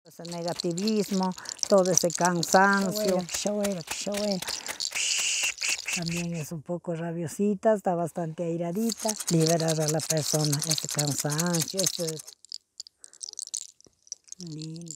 Ese negativismo, todo ese cansancio. También es un poco rabiosita, está bastante airadita. Liberar a la persona ese cansancio, ese lindo.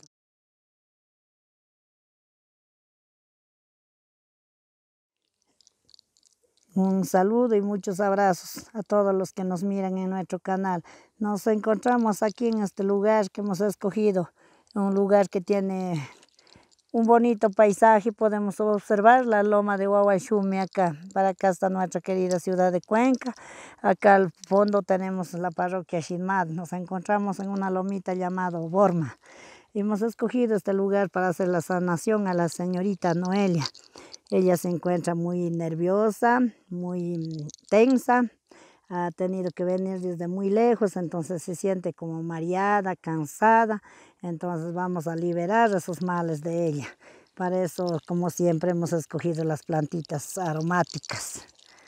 Un saludo y muchos abrazos a todos los que nos miran en nuestro canal. Nos encontramos aquí en este lugar que hemos escogido, un lugar que tiene un bonito paisaje. Podemos observar la loma de Huahuaychumi acá. Para acá está nuestra querida ciudad de Cuenca. Acá al fondo tenemos la parroquia Xinmat. Nos encontramos en una lomita llamada Borma. Hemos escogido este lugar para hacer la sanación a la señorita Noelia. Ella se encuentra muy nerviosa, muy tensa, ha tenido que venir desde muy lejos, entonces se siente como mareada, cansada, entonces vamos a liberar esos males de ella. Para eso, como siempre, hemos escogido las plantitas aromáticas.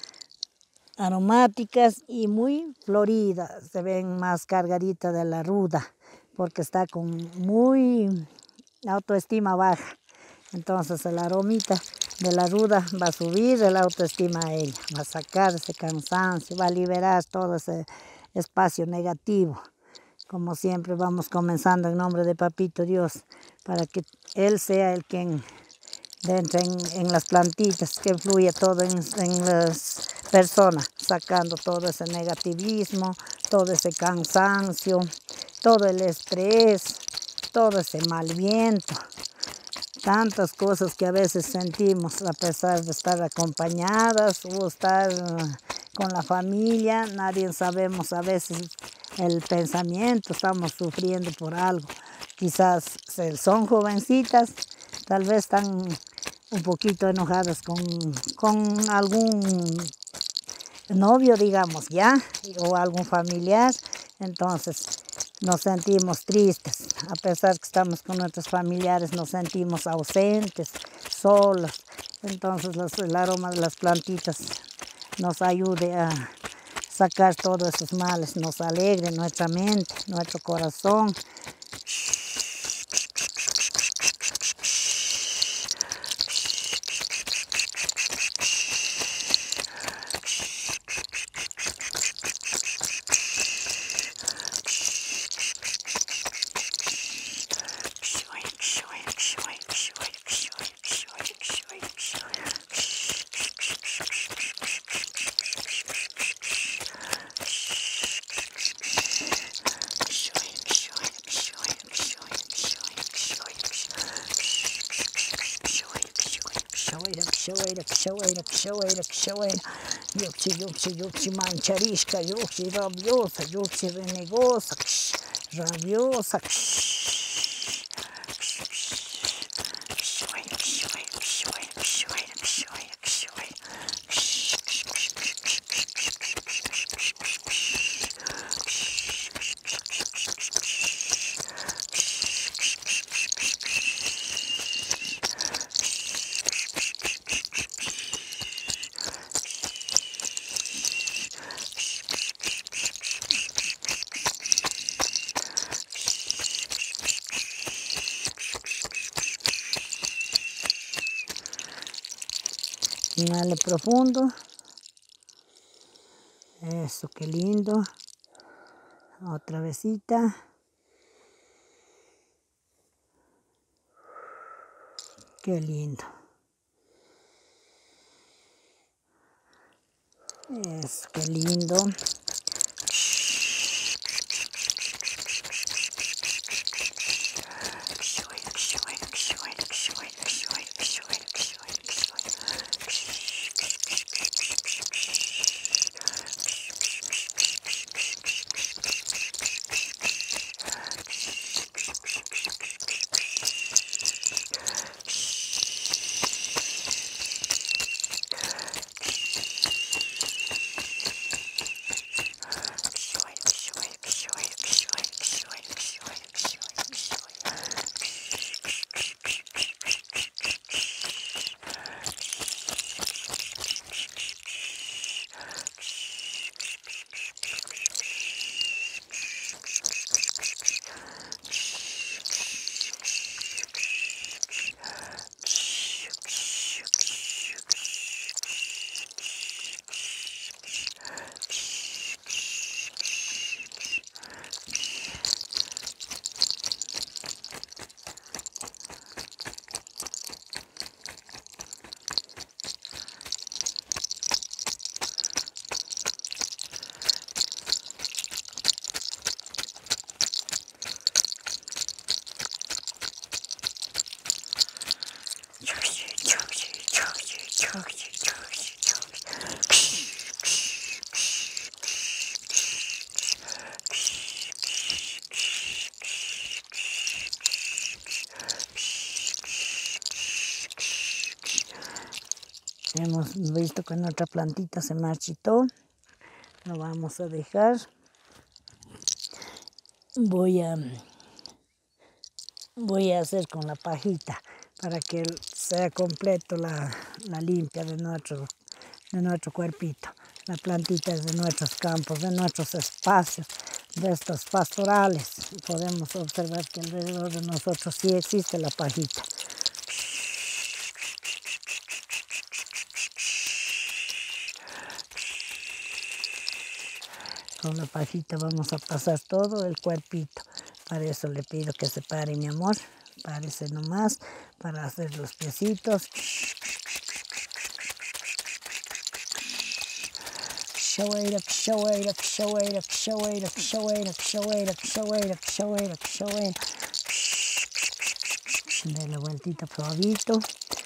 Aromáticas y muy floridas, se ven más cargaditas de la ruda, porque está con muy autoestima baja. Entonces el aromita de la ruda va a subir la autoestima a ella, va a sacar ese cansancio, va a liberar todo ese espacio negativo. Como siempre vamos comenzando en nombre de Papito Dios, para que Él sea el quien entre en las plantitas, que fluya todo en las personas, sacando todo ese negativismo, todo ese cansancio, todo el estrés, todo ese mal viento. Tantas cosas que a veces sentimos a pesar de estar acompañadas o estar con la familia, nadie sabemos a veces el pensamiento, estamos sufriendo por algo. Quizás son jovencitas, tal vez están un poquito enojadas con algún novio, digamos, ya, o algún familiar, entonces nos sentimos tristes, a pesar que estamos con nuestros familiares, nos sentimos ausentes, solos. Entonces el aroma de las plantitas nos ayude a sacar todos esos males, nos alegre nuestra mente, nuestro corazón. Yuxi mancharisca, yuxi rabiosa, yuxi renegosa, rabiosa. Inhale profundo. Eso, qué lindo. Otra vezita. Qué lindo. Eso, qué lindo. Hemos visto que nuestra plantita se marchitó. Lo vamos a dejar. Voy a hacer con la pajita para que sea completo la limpia de nuestro cuerpito. La plantita es de nuestros campos, de nuestros espacios, de estos pastorales. Podemos observar que alrededor de nosotros sí existe la pajita. Con la pajita vamos a pasar todo el cuerpito. Para eso le pido que se pare, mi amor. Párese nomás para hacer los piecitos. Cachoeira, cachoeira, cachoeira, cachoeira, cachoeira, cachoeira, cachoeira, cachoeira, cachoeira. De la vueltita suavito.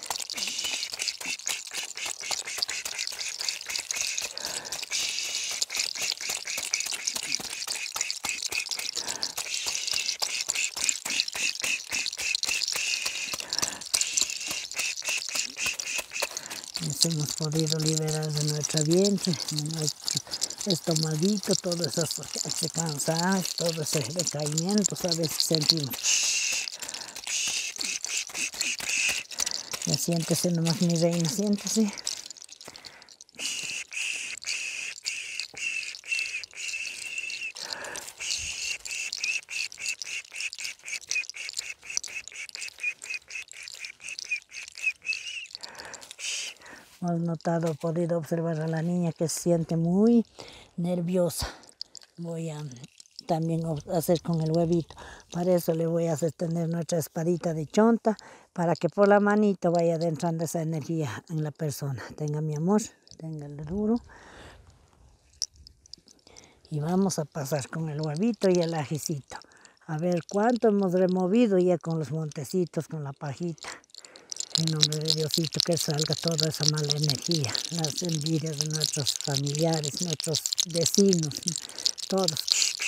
Nos hemos podido liberar de nuestro vientre, de nuestro estomaguito, todo ese cansancio, todo ese decaimiento, a veces sentimos. Ya siéntese nomás, mi reina, siéntese. Hemos notado, podido observar a la niña que se siente muy nerviosa. Voy a también hacer con el huevito. Para eso le voy a hacer tener nuestra espadita de chonta para que por la manito vaya adentrando esa energía en la persona. Tenga, mi amor, téngale duro. Y vamos a pasar con el huevito y el ajicito. A ver cuánto hemos removido ya con los montecitos, con la pajita. En nombre de Diosito, que salga toda esa mala energía, las envidias de nuestros familiares, nuestros vecinos, todos.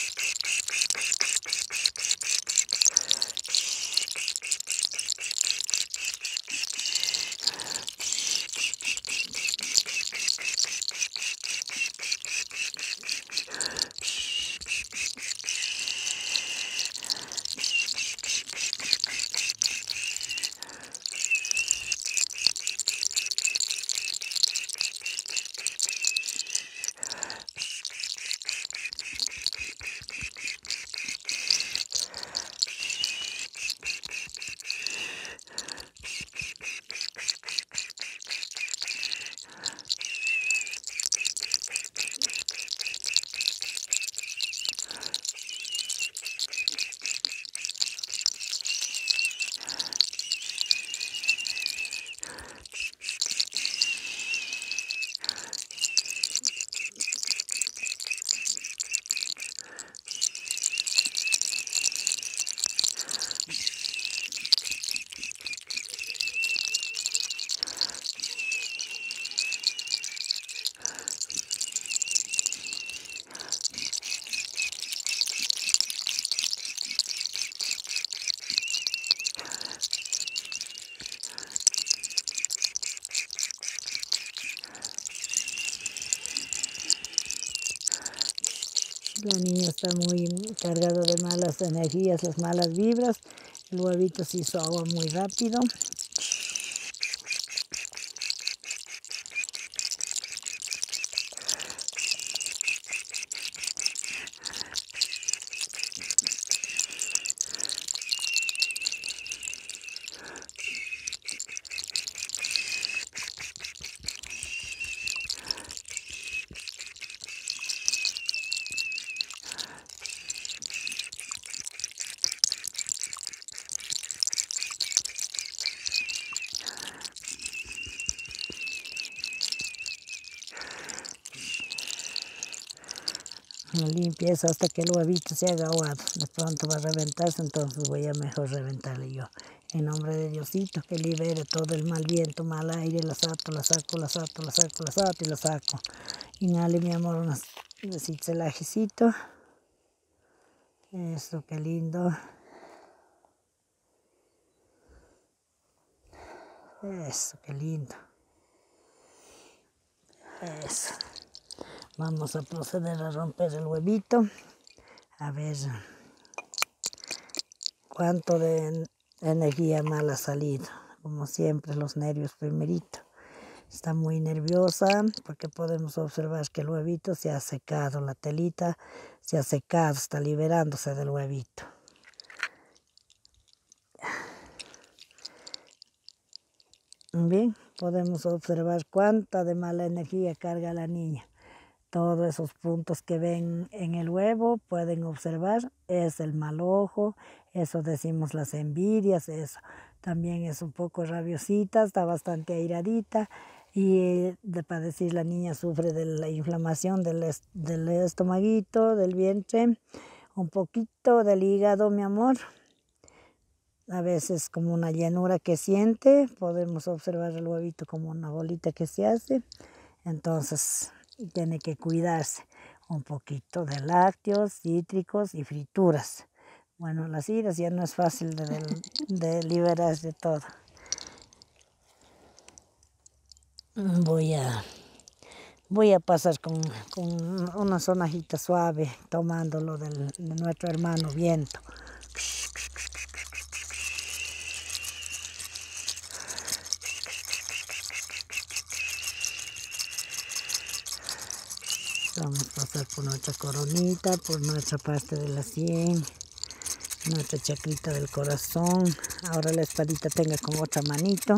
La niña está muy cargada de malas energías, las malas vibras. El huevito se hizo agua muy rápido. Lo limpieza hasta que el huevito se haga aguado. De pronto va a reventarse, entonces voy a mejor reventarle yo. En nombre de Diosito, que libere todo el mal viento, mal aire, la saco, la saco, la saco, la saco, la saco y la saco. Inhale, mi amor, unos besitos el ajicito. Eso, qué lindo. Eso, qué lindo. Eso. Vamos a proceder a romper el huevito. A ver cuánto de energía mala ha salido. Como siempre, los nervios primerito. Está muy nerviosa porque podemos observar que el huevito se ha secado, la telita se ha secado, está liberándose del huevito. Bien, podemos observar cuánta de mala energía carga la niña. Todos esos puntos que ven en el huevo, pueden observar, es el mal ojo, eso decimos las envidias, eso. También es un poco rabiosita, está bastante airadita y para decir la niña sufre de la inflamación del estomaguito, del vientre, un poquito del hígado, mi amor. A veces como una llenura que siente, podemos observar el huevito como una bolita que se hace. Entonces tiene que cuidarse un poquito de lácteos, cítricos y frituras. Bueno, las iras ya no es fácil de liberar de todo. Voy a pasar con una sonajita suave, tomándolo de nuestro hermano viento. Vamos a pasar por nuestra coronita, por nuestra parte de la sien, nuestra chacrita del corazón. Ahora la espadita tenga con otra manito.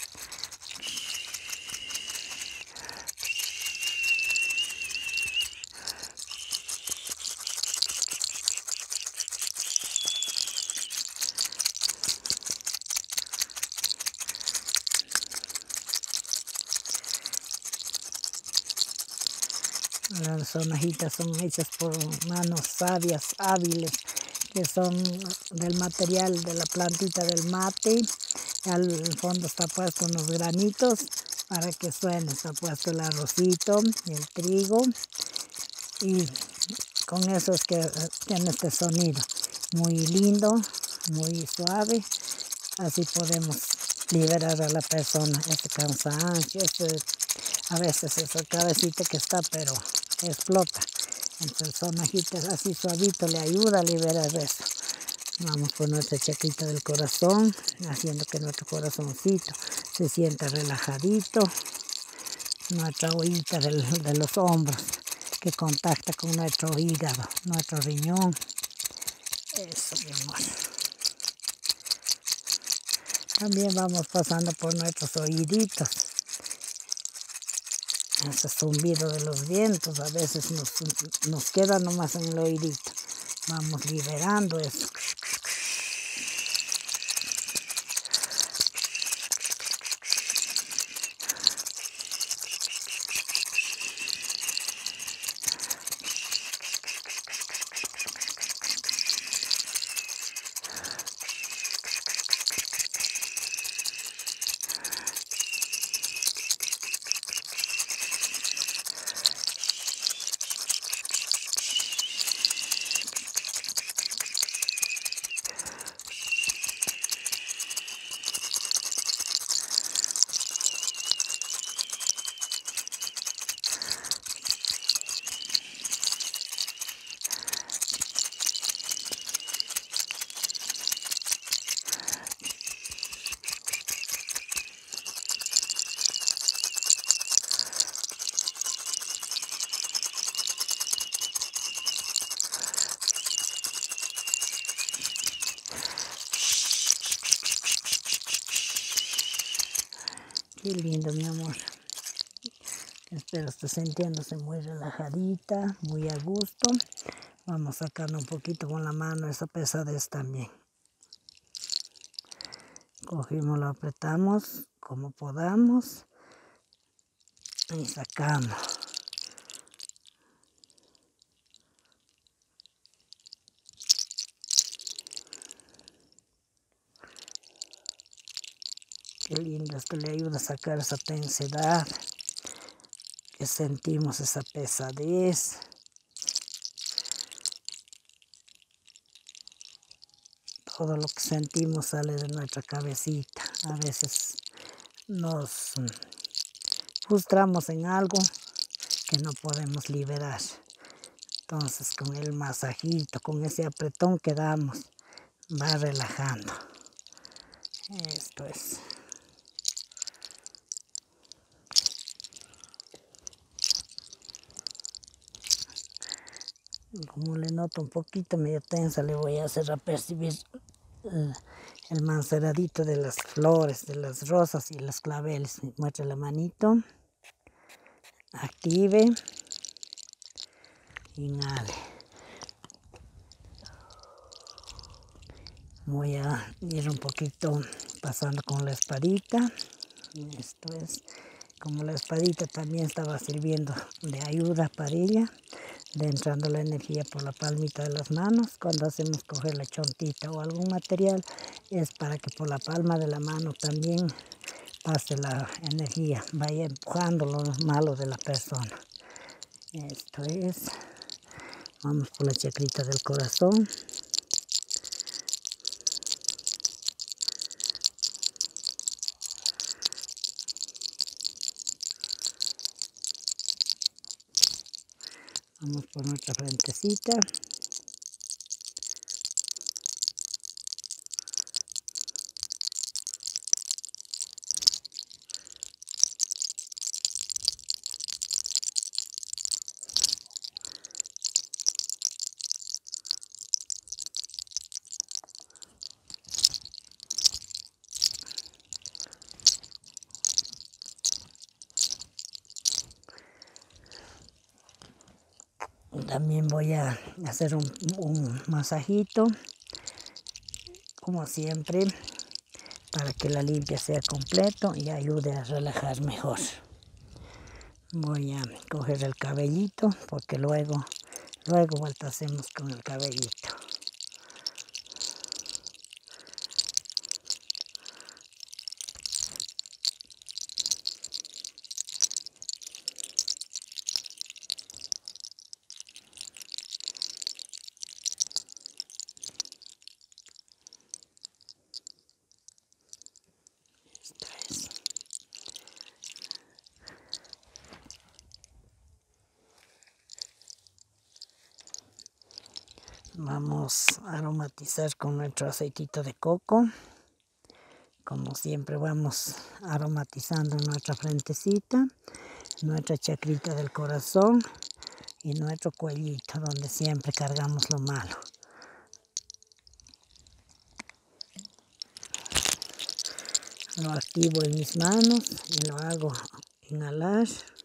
Las sonajitas son hechas por manos sabias, hábiles, que son del material de la plantita del mate. Al fondo está puesto unos granitos para que suene. Está puesto el arrocito y el trigo. Y con eso es que tiene este sonido. Muy lindo, muy suave. Así podemos liberar a la persona este cansancio, a veces esa cabecita que está, pero explota. Entonces sonajitas así suavito le ayuda a liberar eso. Vamos por nuestra chacrita del corazón, haciendo que nuestro corazoncito se sienta relajadito. Nuestra ollita de los hombros que contacta con nuestro hígado, nuestro riñón. Eso, mi amor. También vamos pasando por nuestros oíditos. Ese zumbido de los vientos a veces nos queda nomás en el oídito. Vamos liberando eso. Qué lindo, mi amor. Espero esté sintiéndose muy relajadita, muy a gusto. Vamos sacando un poquito con la mano esa pesadez también. Cogimos, lo apretamos como podamos y sacamos. Qué lindo, esto le ayuda a sacar esa tensidad, que sentimos esa pesadez. Todo lo que sentimos sale de nuestra cabecita. A veces nos frustramos en algo que no podemos liberar. Entonces con el masajito, con ese apretón que damos, va relajando. Esto es. Como le noto un poquito medio tensa, le voy a hacer apercibir el manceradito de las flores, de las rosas y los claveles. Muestre la manito. Active. Inhale. Voy a ir un poquito pasando con la espadita. Esto es, como la espadita también estaba sirviendo de ayuda para ella, de entrando la energía por la palmita de las manos. Cuando hacemos coger la chontita o algún material, es para que por la palma de la mano también pase la energía, vaya empujando lo malo de la persona. Esto es, vamos por la chacrita del corazón. Vamos por nuestra frentecita. También voy a hacer un masajito, como siempre, para que la limpia sea completo y ayude a relajar mejor. Voy a coger el cabellito, porque luego vuelta hacemos con el cabellito. Vamos a aromatizar con nuestro aceitito de coco. Como siempre vamos aromatizando nuestra frentecita, nuestra chacrita del corazón y nuestro cuellito, donde siempre cargamos lo malo. Lo activo en mis manos y lo hago inhalar.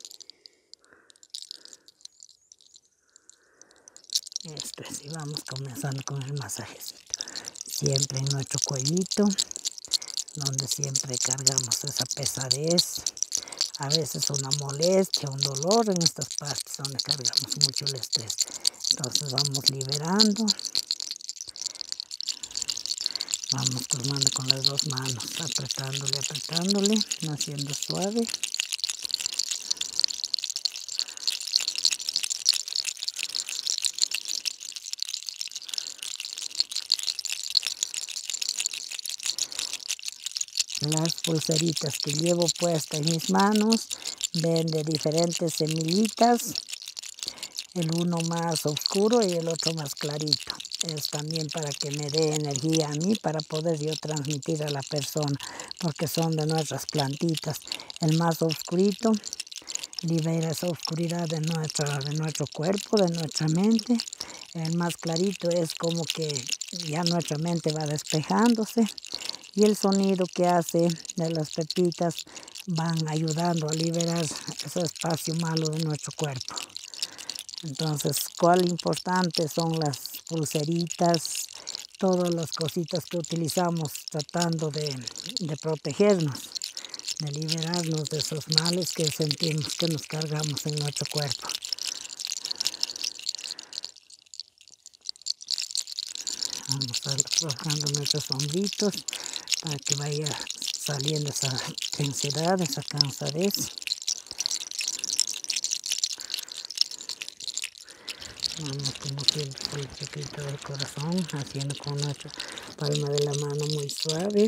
Esto es, y vamos comenzando con el masajecito. Siempre en nuestro cuellito, donde siempre cargamos esa pesadez. A veces una molestia, un dolor en estas partes donde cargamos mucho el estrés. Entonces vamos liberando. Vamos tomando con las dos manos, apretándole, haciendo suave. Las pulseritas que llevo puestas en mis manos ven de diferentes semillitas, el uno más oscuro y el otro más clarito. Es también para que me dé energía a mí para poder yo transmitir a la persona, porque son de nuestras plantitas. El más oscurito libera esa oscuridad de nuestro cuerpo, de nuestra mente. El más clarito es como que ya nuestra mente va despejándose. Y el sonido que hace de las pepitas van ayudando a liberar ese espacio malo de nuestro cuerpo. Entonces, cuál importante son las pulseritas, todas las cositas que utilizamos tratando de protegernos, de liberarnos de esos males que sentimos que nos cargamos en nuestro cuerpo. Vamos trabajando nuestros hombritos para que vaya saliendo esa tensidad, esa cansadez. Vamos como siempre por el chacrita del corazón, haciendo con nuestra palma de la mano muy suave.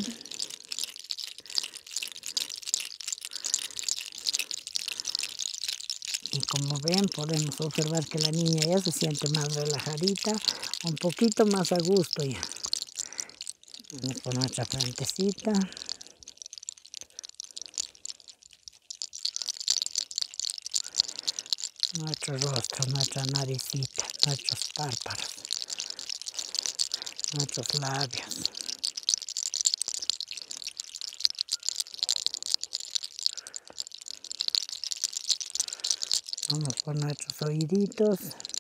Y como ven, podemos observar que la niña ya se siente más relajadita, un poquito más a gusto ya. Vamos por nuestra frentecita. Nuestro rostro, nuestra naricita, nuestros párpados, nuestros labios. Vamos por nuestros oíditos.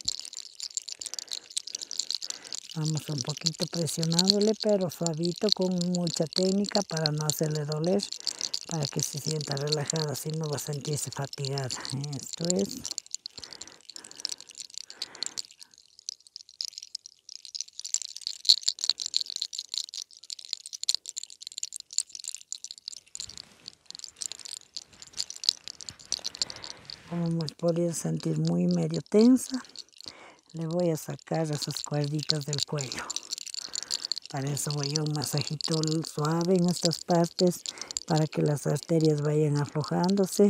Vamos un poquito presionándole, pero suavito, con mucha técnica para no hacerle doler, para que se sienta relajada, así no va a sentirse fatigada. Esto es. Como hemos podido sentir muy medio tensa, le voy a sacar esas cuerditas del cuello. Para eso voy a un masajito suave en estas partes, para que las arterias vayan aflojándose.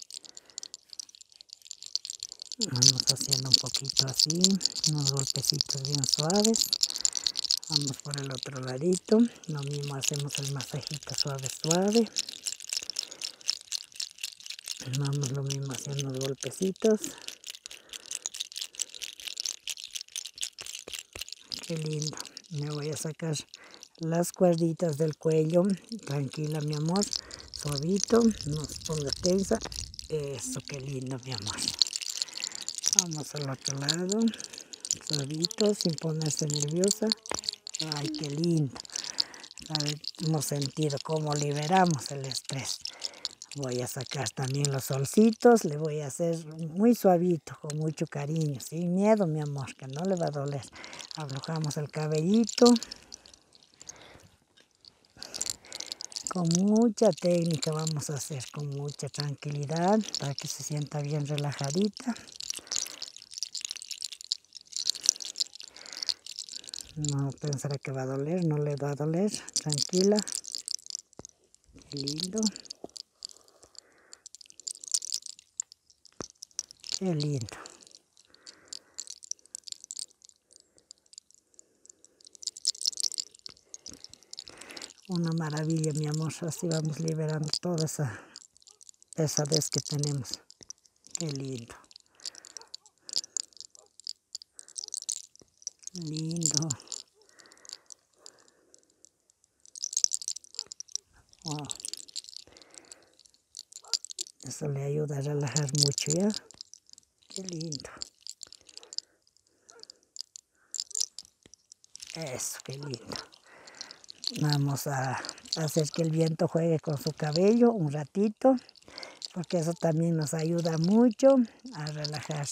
Vamos haciendo un poquito así, unos golpecitos bien suaves. Vamos por el otro ladito, lo mismo hacemos el masajito suave, suave. Vamos lo mismo haciendo unos golpecitos. Qué lindo. Me voy a sacar las cuerditas del cuello. Tranquila, mi amor. Suavito, no se ponga tensa. Eso, qué lindo, mi amor. Vamos al otro lado. Suavito, sin ponerse nerviosa. Ay, qué lindo. Hemos sentido cómo liberamos el estrés. Voy a sacar también los solcitos, le voy a hacer muy suavito, con mucho cariño, sin miedo, mi amor, que no le va a doler. Aflojamos el cabellito. Con mucha técnica vamos a hacer, con mucha tranquilidad, para que se sienta bien relajadita. No pensará que va a doler, no le va a doler, tranquila. Qué lindo. Qué lindo. Una maravilla, mi amor. Así vamos liberando toda esa pesadez que tenemos. Qué lindo. Lindo. Wow. Eso le ayuda a relajar mucho, ¿ya? Qué lindo. Eso, qué lindo. Vamos a hacer que el viento juegue con su cabello un ratito, porque eso también nos ayuda mucho a relajar.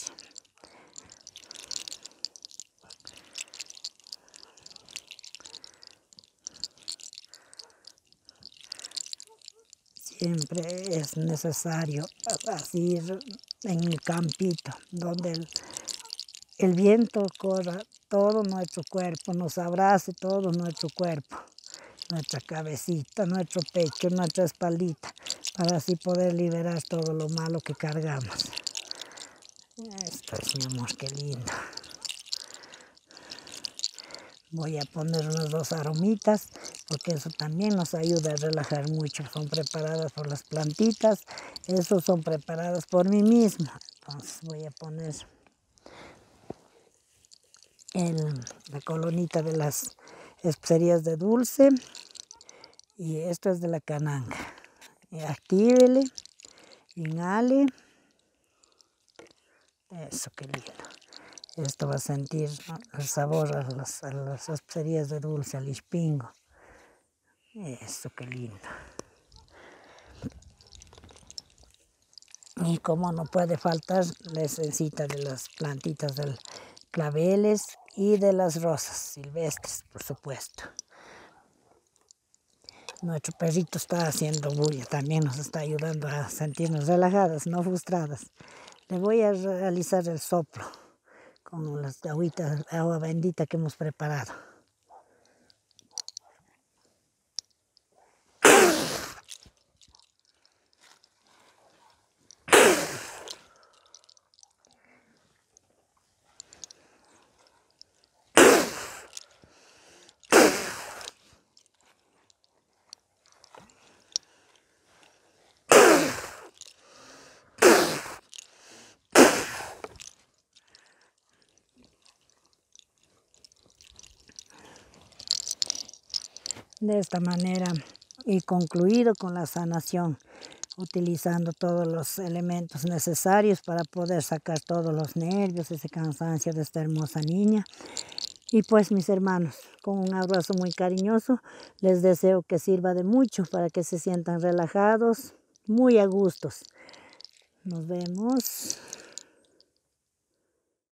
Siempre es necesario así en el campito, donde el viento corra todo nuestro cuerpo, nos abrace todo nuestro cuerpo, nuestra cabecita, nuestro pecho, nuestra espaldita, para así poder liberar todo lo malo que cargamos. Esto es, mi amor, qué lindo. Voy a poner unas 2 aromitas, porque eso también nos ayuda a relajar mucho. Son preparadas por las plantitas, esos son preparadas por mí misma. Entonces voy a poner la colonita de las especias de dulce, y esto es de la cananga. Actívele, inhale. Eso, qué lindo. Esto va a sentir el sabor a las especias de dulce, al ispingo. Eso, qué lindo. Y como no puede faltar, la esencita de las plantitas del claveles y de las rosas silvestres, por supuesto. Nuestro perrito está haciendo bulla, también nos está ayudando a sentirnos relajadas, no frustradas. Le voy a realizar el soplo con las agüitas, agua bendita que hemos preparado. De esta manera he concluido con la sanación, utilizando todos los elementos necesarios para poder sacar todos los nervios, ese cansancio de esta hermosa niña. Y pues mis hermanos, con un abrazo muy cariñoso, les deseo que sirva de mucho para que se sientan relajados, muy a gustos. Nos vemos.